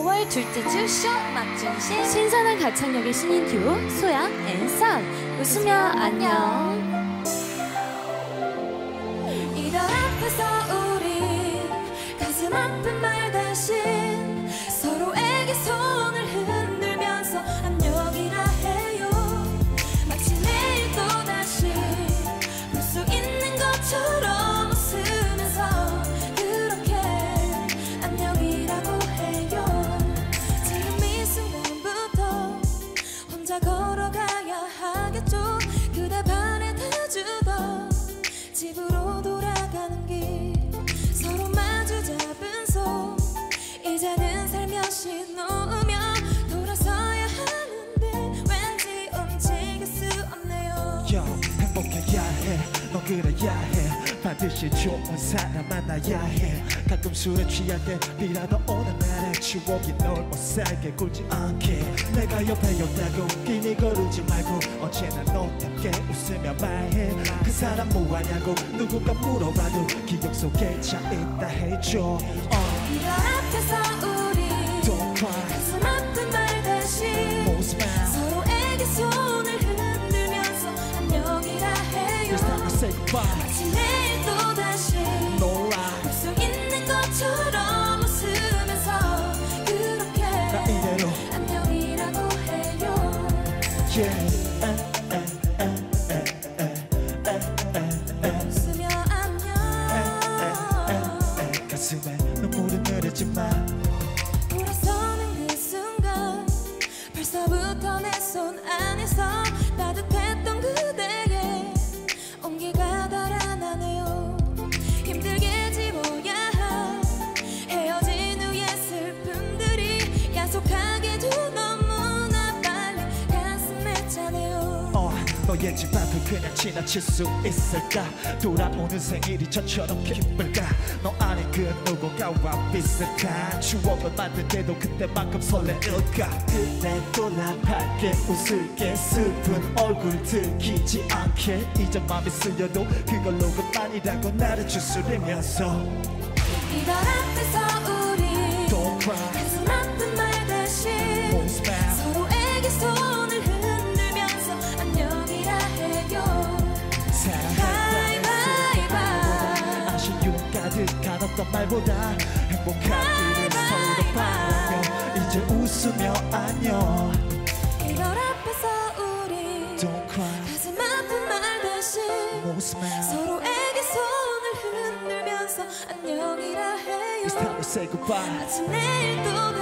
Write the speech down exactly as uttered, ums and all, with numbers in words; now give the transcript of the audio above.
오월 둘째 주 쇼 막중신 신선한 가창력의 신인 듀오 소양 앤 선 웃으며 안녕. 이별 앞에서 우리 가슴 아픈 말 대신 서로에게 손을 흔들면서 안녕이라 해요. 마치 내일 또다시 볼 수 있는 것처럼 웃으면서 그렇게 안녕이라고 해요. 지금 이 순간부터 혼자 걸어가야 하겠죠. 그대 발에 대주던 집으로 돌아가는 길 서로 마주 잡은 손 이제는 살며시 놓으며 돌아서야 하는데 왠지 움직일 수 없네요. Yo, 행복해야 해, 넌 그래야 해. 반드시 좋은 사람 만나야 해. 가끔 술에 취할 때라도 오는 날의 추억이 널 못 살게 굴지 않게. 내가 옆에 있다고 괜히 거르지 말고 언제나 너답게 웃으며 말해. 그 사람 뭐하냐고 누군가 물어봐도 기억 속에 차 있다 해줘. uh. 이별 앞에서 우리 Don't cry. 가슴 아픈 말 대신 Most man. 서로에게 손을 흔들면서 안녕이라 해요. It's time to say goodbye. 마치 내일 또다시 놀라. 볼 수 있는 것처럼 웃으면서 그렇게 나 이대로 안녕이라고 해요. yeah. 웃으며 안녕. 가슴에 눈물은 흐르지만 돌아서는 그 순간 벌써부터 내 손 안에서 따뜻했던 그대의 온기가 달아나네요. 힘들게 지워야 할 헤어진 후의 슬픔들이 야속하게도 너무나 빨리 가슴에 차네요. 어, 너의 집 앞을 그냥 지나칠 수 있을까? 돌아오는 생일이 저처럼 기쁠까? 너 안에 그 누군가와 비슷한 추억을 만들 때도 그때만큼 설레일까? 그때 또 나 밝게 웃을게. 슬픈 얼굴 들키지 않게. 이제 맘이 쓰여도 그걸로 그만이라고 나를 추스리면서 이별 앞에서 우리 Don't cry. 가슴 아픈 말 대신 Most man. 서로에게 손을 흔들면서 안녕이라 해요. 사랑한다는 Bye, bye, 소리보다 아쉬움 가득한 어떤 말보다 행복한 길을 서로 바라며 이제 웃으며 안녕. 이별 앞에서 우리 Don't cry. 가슴 아픈 말 대신 Most man. 서로에게 손을 흔들면서 안녕이라 해요. It's time to say goodbye. 마치 내일 또